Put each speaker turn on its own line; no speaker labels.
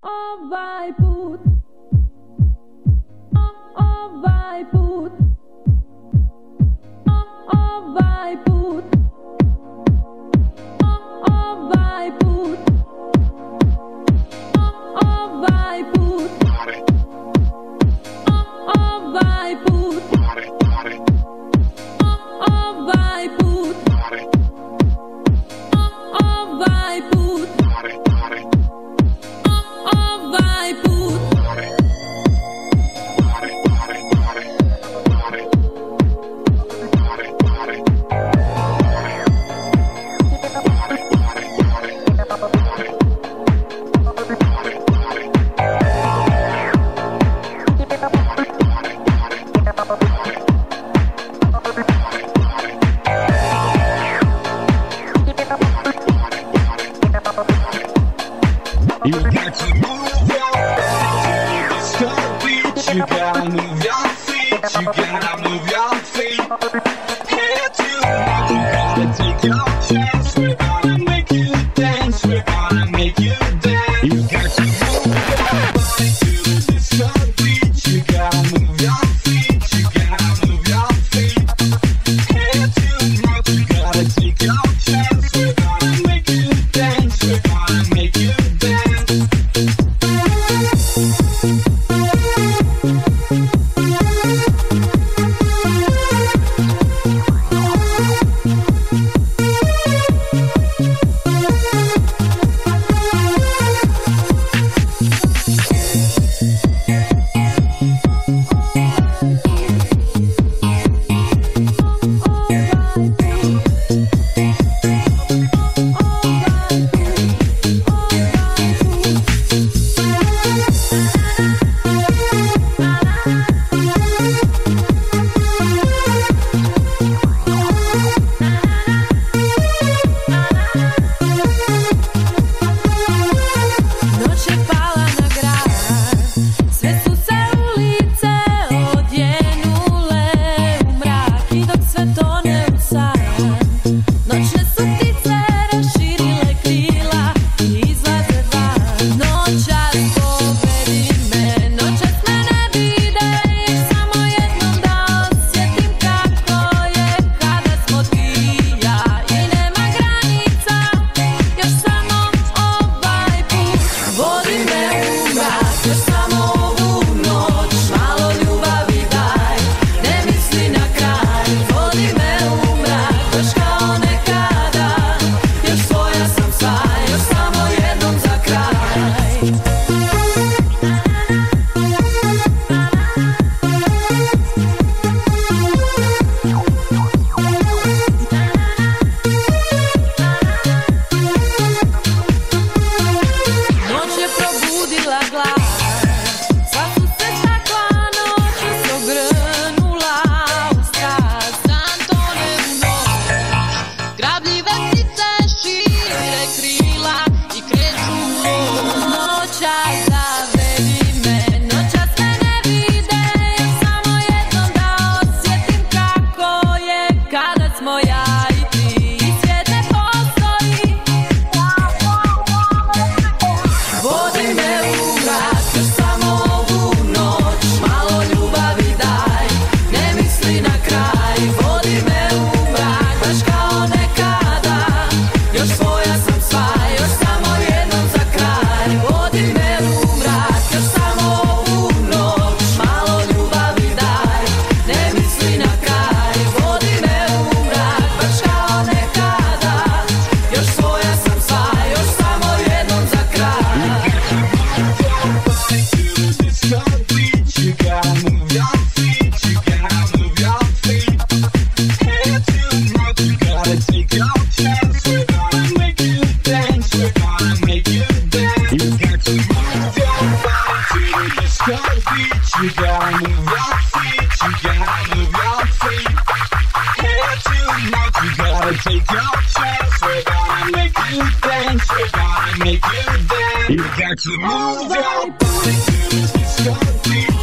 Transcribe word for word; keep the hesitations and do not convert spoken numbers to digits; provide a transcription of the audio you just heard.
Ovaj put, ovaj put, ovaj put, ovaj put, ovaj put, ovaj put, ovaj put, ovaj put.
You got to move your feet, you gotta move your feet, you gotta move your feet. Head to mouth, you gotta take your chance. We're gonna make you dance, we're gonna make you dance. You got to move your body to the disco beat. You gotta move your feet, you gotta move your feet. Head to mouth, you gotta take your chance. We're gonna make you dance, we're gonna make you dance. You gotta move your feet, you gotta move your feet. Head to mouth, you gotta take your chance. We're gonna make you dance, we're gonna make you dance. You got to move your body to the disco beat.